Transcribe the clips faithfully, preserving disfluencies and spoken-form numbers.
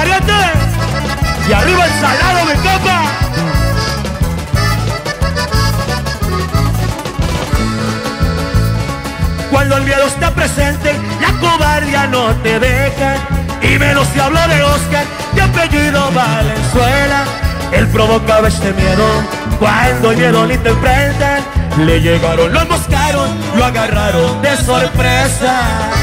pariente. Y arriba el Salado, mi compa. Cuando el miedo está presente, la cobardía no te deja. Y menos si hablo de Oscar, de apellido Valenzuela. Él provocaba este miedo cuando el miedo ni te enfrenta. Le llegaron, lo emboscaron, lo agarraron de sorpresa.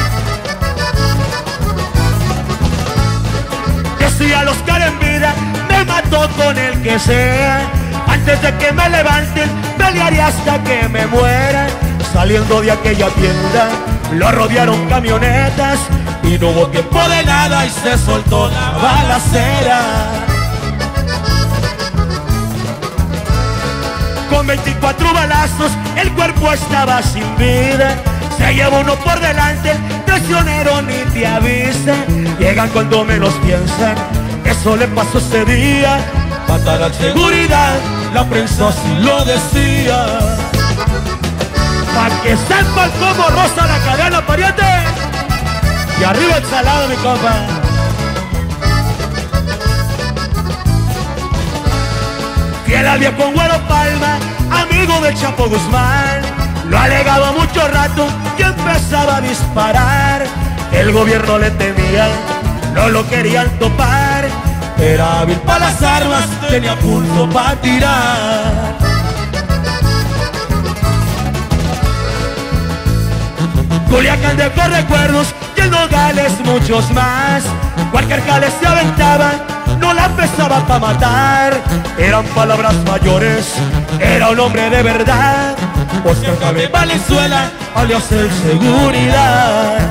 Decía el Oscar en vida, me mató con el que sea. Antes de que me levanten, pelearé hasta que me muera. Saliendo de aquella tienda, lo rodearon camionetas y no hubo tiempo de nada y se soltó la balacera. Con veinticuatro balazos, el cuerpo estaba sin vida. Se lleva uno por delante, traicionero ni te avisa. Llegan cuando menos piensan, eso le pasó ese día. Matar a seguridad, la prensa sí lo decía. Pa' que sepan cómo rosa la cadena, pariente. Y arriba el Salado, mi compa. Fiel al viejo Güero Palma, amigo del Chapo Guzmán. Lo alegaba mucho rato y empezaba a disparar. El gobierno le temía, no lo querían topar. Era hábil para las armas, tenía pulso para tirar. Culiacán dejó recuerdos y el Nogales muchos más. Cualquier jale se aventaba, no la pesaba para matar. Eran palabras mayores, era un hombre de verdad. Oscar Javier Valenzuela, alias el Seguridad.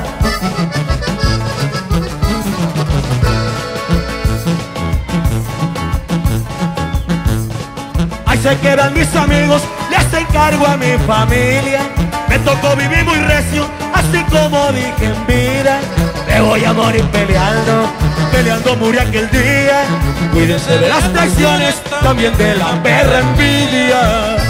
Ahí se quedan mis amigos, les encargo a mi familia. Me tocó vivir muy recio, así como dije en vida. Me voy a morir peleando, peleando morí aquel día. Cuídense de las traiciones, también de la perra envidia.